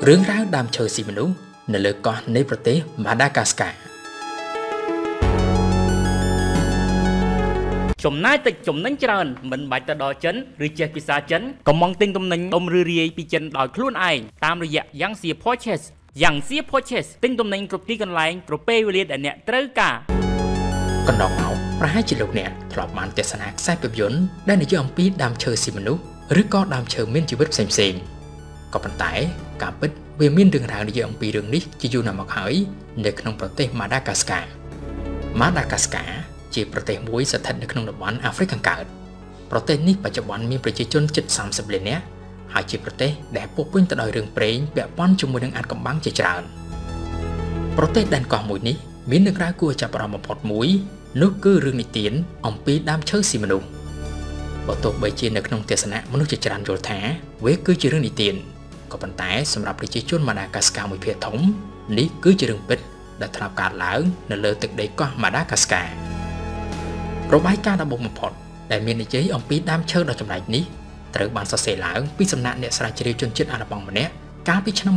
Rương ráo đàm chờ xì menu nè lơ có nấyប្រទេស Madagascar ចំណាយទឹកចំណេញច្រើនមិនបាច់ទៅដល់ចិនឬចេះភាសាចិនក៏មកទិញទំនិញដុំឬរាយពីចិនដោយខ្លួនឯងតាមរយៈ Yangtze Purchase Yangtze Purchase ទិញទំនិញគ្រប់ទីកន្លែងគ្រប់ពេលវេលាដែលអ្នកត្រូវការកណ្ដងមកប្រហែលជាលោកអ្នកធ្លាប់បានទស្សនាខ្សែភាពយន្តដែលនិយាយអំពីដើមឈើស៊ីមនុស្សឬក៏ដើមឈើមានជីវិតផ្សេងៗក៏ប៉ុន្តែការពិតវាមានរឿងរ៉ាវនិយាយអំពីរឿងនេះជាយូរណាស់មកហើយនៅក្នុងប្រទេស Madagascar ជាប្រទេសមួយស្ថិតនៅក្នុងតំបន់អាហ្វ្រិកខាងកើតប្រទេសនេះបច្ចុប្បន្នមានប្រជាជនជិត30លាននាក់ហើយជាប្រទេសដែលពោរពេញទៅដោយរឿងព្រេងពាក់ព័ន្ធជាមួយនឹងអាថ៌កំបាំងជាច្រើនប្រទេសដែនកោះមួយនេះមានរឿងរ៉ាវគួរចាប់អារម្មណ៍បំផុតមួយនោះគឺរឿងនិទានអំពីដើមឈើស៊ីមនុស្សបើទោះបីជានៅក្នុងទស្សនៈមនុស្សជាច្រើនយល់ថាវាគឺជារឿងនិទានក៏ប៉ុន្តែសម្រាប់ប្រជាជន Madagascar មួយភាគធំនេះគឺជារឿងពិតដែលធ្លាប់កើតឡើងនៅលើទឹកដីកោះ Madagascar របាយការណ៍ដំបូងបំផុតដែលមាននិយាយអំពីដើមឈើដ៏ចម្លែកនេះត្រូវបានសរសេរឡើងពីសំណាក់អ្នកស្រាវជ្រាវជនជាតិអាល្លឺម៉ង់ម្នាក់កាលពីឆ្នាំ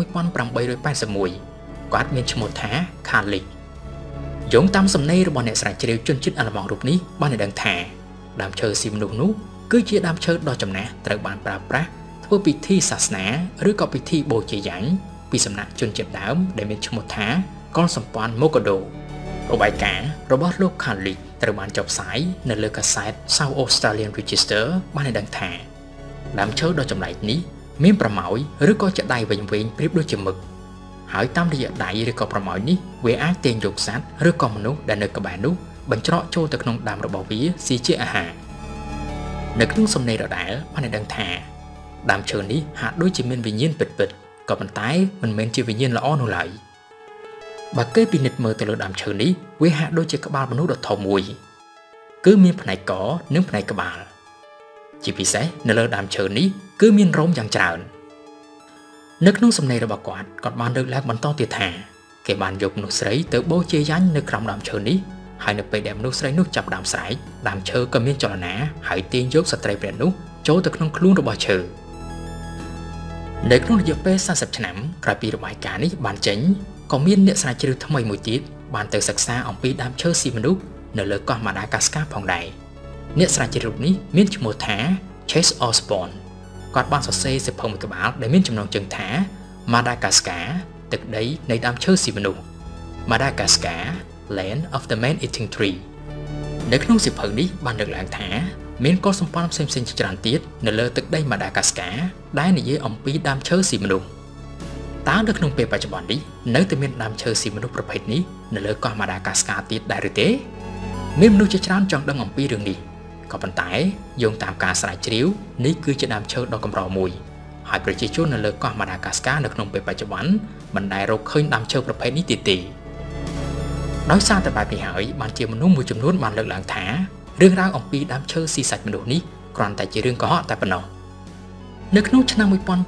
1881 គាត់មានឈ្មោះថា Khalid យោងតាមសំណេររបស់អ្នកស្រាវជ្រាវជនជាតិអាល្លឺម៉ង់រូបនេះបានឲ្យដឹងថាដើមឈើស៊ីមនុស្សនោះគឺជាដើមឈើដ៏ចំណាស់ត្រូវបានប្រើប្រាស់ធ្វើពិធីសាសនាឬក៏ពិធីបូជាយញ្ញពីសំណាក់ជនជាតិដើមដែលមានឈ្មោះថាកុលសម្ព័ន្ធ Mokodo របាយការណ៍របស់លោក Khalid ត្រូវបានចុះផ្សាយនៅលើកាសែត South Australian Register បានឲ្យដឹងថាដើមឈើដ៏ចម្លែកនេះមានប្រម៉ោយឬក៏ចដៃវែងៗប្រៀបដូចជាមឹកហើយតាមរយៈដៃឬក៏ប្រម៉ោយនេះវាអាចទាញយកសត្វឬក៏មនុស្សដែលនៅក្បែរនោះបញ្ច្រកចូលទៅក្នុងដើមរបស់វាស៊ីជាអាហារនៅក្នុងសំណេរដដែលបានឲ្យដឹងថាដើមឈើនេះហាក់ដូចជាមានវិញ្ញាណពិតៗក៏ប៉ុន្តែមិនមែនជាវិញ្ញាណល្អនោះឡើយបើគេពិនិត្យមើលទៅលើដើមឈើនេះវាហាក់ដូចជាក្បាលមនុស្សដ៏ធំមួយគឺមានផ្នែកកនិងផ្នែកក្បាលជាពិសេសនៅលើដើមឈើនេះគឺមានរោមយ៉ាងច្រើននៅក្នុងសំណេររបស់គាត់បានលើកឡើងបន្តទៀតថាគេបានយកមនុស្សស្រីទៅបូជាយញ្ញនៅក្រោមដើមឈើនេះហើយនៅពេលដែលមនុស្សស្រីនោះចាប់ដើមស្រែកដើមឈើក៏មានចលនាហើយទាញយកស្ត្រីព្រាននោះចូលទៅក្នុងខ្លួនរបស់ឈើនៅក្នុងរយៈពេល40ឆ្នាំក្រោយពីរបាយការណ៍នេះបានចេញក៏មានអ្នកស្រាវជ្រាវថ្មីមួយទៀតបានទៅសិក្សាអំពីដើមឈើស៊ីមនុស្សនៅលើកោះ Madagascar ផងដែរអ្នកស្រាវជ្រាវរូបនេះមានឈ្មោះថា Chase Osborne គាត់បានសរសេរសៀវភៅមួយក្បាលដែលមានចំណងជើងថា Madagascar ទឹកដីនៃដើមឈើស៊ីមនុស្ស Madagascar Land of the Man-eating Tree នៅក្នុងសៀវភៅនេះបានលើកឡើងថាមានកុលសម្ព័ន្ធផ្សេងៗជាច្រើនទៀតនៅលើទឹកដី Madagascar ដែលនិយាយអំពីដើមឈើស៊ីមនុស្សតើនៅក្នុងពេលបច្ចុប្បន្ននេះនៅតែមានដើមឈើស៊ីមនុស្សប្រភេទនេះនៅលើកោះ Madagascar ទៀតដែរឬទេមានមនុស្សជាច្រើនចង់ដឹងអំពីរឿងនេះក៏ប៉ុន្តែយោងតាមការស្រាវជ្រាវនេះគឺជាដើមឈើដ៏កម្រមួយហើយប្រជាជននៅលើកោះ Madagascar នៅក្នុងពេលបច្ចុប្បន្នមិនដែលរកឃើញដើមឈើប្រភេទនេះទេដោយសារតែបែបនេះហើយបានជាមនុស្សមួយចំនួនបានលើកឡើងថារឿងរ៉ាវអំពីដើមឈើស៊ីសាច់មនុស្សនេះគ្រាន់តែជារឿងកុហកតែប៉ុណ្ណោះនៅក្នុងឆ្នាំ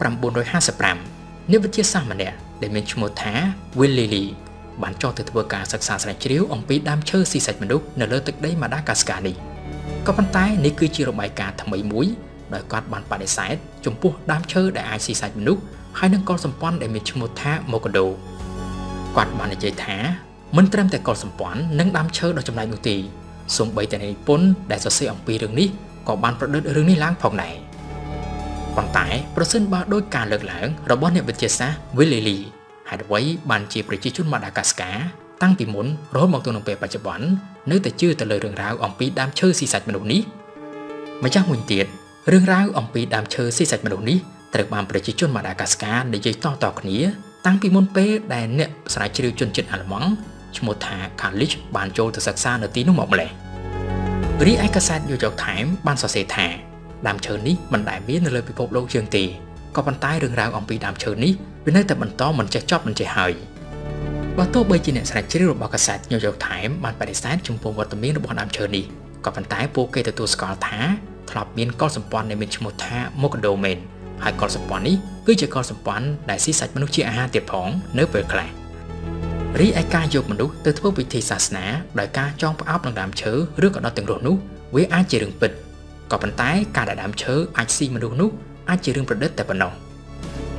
1955 អ្នកវិទ្យាសាស្ត្រម្នាក់ដែលមានឈ្មោះថា Willie Lee បានចុះទៅធ្វើការសិក្សាស្រាវជ្រាវអំពីដើមឈើស៊ីសាច់មនុស្សនៅលើទឹកដី Madagascar នេះក៏ប៉ុន្តែនេះគឺជារបាយការណ៍ថ្មីមួយដោយគាត់បានបដិសេធចំពោះដើមឈើដែលអាចស៊ីសាច់មនុស្សហើយនឹងកុលសម្ព័ន្ធដែលមានឈ្មោះថា Mokodo គាត់បាននិយាយថាមិនត្រឹមតែកុលសម្ព័ន្ធនិងដើមឈើដ៏ចម្លែកនោះទេសូម្បីតែនិពន្ធដែលសរសេរអំពីរឿងនេះក៏បានប្រឌិតរឿងនេះឡើងផងដែរប៉ុន្តែប្រសិនបើដោយការលើកឡើងរបស់អ្នកវិទ្យាសាស្ត្រ Willie Lee ហេតុអ្វីបានជាប្រជាជន Madagascar តាំងពីមុនរហូតមកទល់នឹងពេលបច្ចុប្បន្ននៅតែជឿទៅលើរឿងរ៉ាវអំពីដើមឈើស៊ីសាច់មនុស្សនេះម្យ៉ាងវិញទៀតរឿងរ៉ាវអំពីដើមឈើស៊ីសាច់មនុស្សនេះត្រូវបានប្រជាជន Madagascar និយាយតៗគ្នាតាំងពីមុនពេលដែលអ្នកស្រាវជ្រាវជនជាតិអាល្លឺម៉ង់ឈ្មោះថា Khalid បានចូលទៅសិក្សានៅទីនោះមកម្ល៉េះរីឯកាសែត New York Times បានសរសេរថាដើមឈើនេះមិនដែលមាននៅលើពិភពលោកយើងទេក៏ប៉ុន្តែរឿងរ៉ាវអំពីដើមឈើនេះវានៅតែបន្តមិនចេះចប់មិនចេះហើយបើទោះបីជាអ្នកស្រាវជ្រាវរបស់កាសែត New York Times បានបដិសេធចំពោះវត្តមានរបស់ដើមឈើនេះក៏ប៉ុន្តែពួកគេទទួលស្គាល់ថាធ្លាប់មានកុលសម្ព័ន្ធដែលមានឈ្មោះថា Mokodo មែនហើយកុលសម្ព័ន្ធនេះគឺជាកុលសម្ព័ន្ធដែលស៊ីសាច់មនុស្សជាអាហារទៀតផងនៅពេលខ្លះរីឯការយកមនុស្សទៅធ្វើពិធីសាសនាដោយការចងផ្អោបនឹងដើមឈើឬក៏ដុតទាំងរស់នោះវាអាចជារឿងពិតក៏ប៉ុន្តែការដែលដើមឈើអាចស៊ីមនុស្សនោះអាចជារឿងប្រឌិតតែប៉ុណ្ណោះ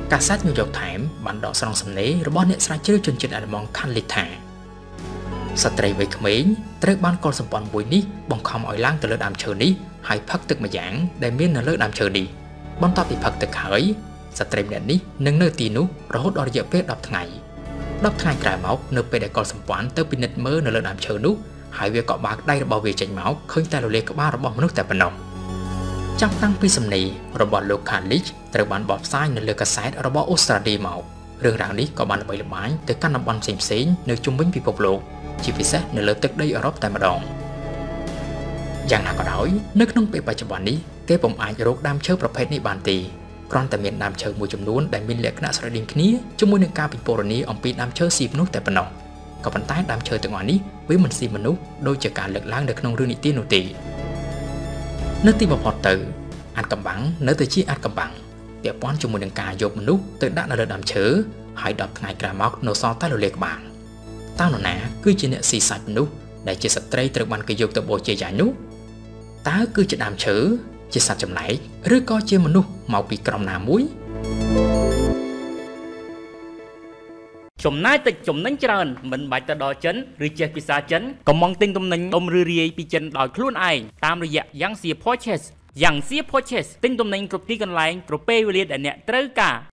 កាសែត New York Times បានដកស្រង់សំណេររបស់អ្នកស្រាវជ្រាវជនជាតិអាល្លឺម៉ង់ Khalid ថាស្ត្រីវ័យក្មេងត្រូវបានកុលសម្ព័ន្ធមួយនេះបង្ខំឲ្យឡើងទៅលើដើមឈើនេះហើយផឹកទឹកម្យ៉ាងដែលមាននៅលើដើមឈើនេះបន្ទាប់ពីផឹកទឹកហើយស្ត្រីម្នាក់នេះនឹងនៅទីនោះរហូតដល់រយៈពេល10ថ្ងៃ10ថ្ងៃក្រោយមកនៅពេលដែលកុលសម្ព័ន្ធទៅពិនិត្យមើលនៅលើដើមឈើនោះហើយវាក៏បើកដៃរបស់វាចេញមកឃើញតែរលាកក្បាលរបស់មនុស្សតែប៉ុណ្ណោះចាប់តាំងពីសំណេររបស់លោក Khalid ត្រូវបានបកផ្សាយនៅលើកាសែតរបស់អូស្ត្រាលីមករឿងរ៉ាវនេះក៏បានល្បីល្បាញទៅកាន់តំបន់ផ្សេងៗនៅជុំវិញពិភពលោកជាពិសេសនៅលើទឹកដីអឺរ៉ុបតែម្ដងយ៉ាងណាក៏ដោយនៅក្នុងពេលបច្ចុប្បន្ននេះគេពុំអាចរកដើមឈើប្រភេទនេះបានទេគ្រាន់តែមានដើមឈើមួយចំនួនដែលមានលក្ខណៈស្រដៀងគ្នាជាមួយនឹងការពិពណ៌នាអំពីដើមឈើស៊ីមនុស្សតែប៉ុណ្ណោះក៏ប៉ុន្តែដើមឈើទាំងអស់នេះវាមិនស៊ីមនុស្សដូចជាការលើកឡើងនៅក្នុងរឿងនិទាននោះទេនៅទីបំផុតទៅអាថ៌កំបាំងនៅតែជាអាថ៌កំបាំងពាក់ព័ន្ធជាមួយនឹងការយកមនុស្សទៅដាក់នៅលើដើមឈើហើយ10ថ្ងៃក្រោយមកនៅសល់តែរលាកក្បាលតើនរណាគឺជាអ្នកស៊ីសាច់មនុស្សដែលជាស្ត្រីត្រូវបានគេយកទៅបូជាយ៉ាងនោះតើគឺជាដើមឈើជាសត្វចម្លែកឬក៏ជាមនុស្សមកពីក្រុមណាមួយចំណាយតិចចំណេញច្រើនមិនបាច់ទៅដល់ចិនឬចេះភាសាចិនកំងទិញទំនិញដុំឬរាយពីចិនដោយខ្លួនឯងតាមរយៈ Yangtze Purchase ទិញទំនិញគ្រប់ទីកន្លែងគ្រប់ពេលវេលាដែលអ្នកត្រូវការ